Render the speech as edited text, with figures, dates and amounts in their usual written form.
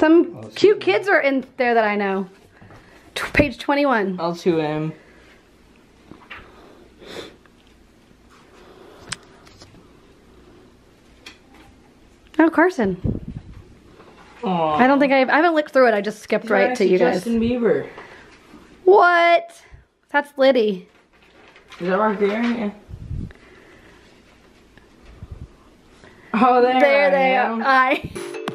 Some cute kids are in there that I know. Page 21. I'll 2M. Oh, Carson. Aww. I don't think I haven't looked through it. I just skipped right to you guys. Justin Bieber. What? That's Liddy. Is that right there? Yeah. Oh, there There they are.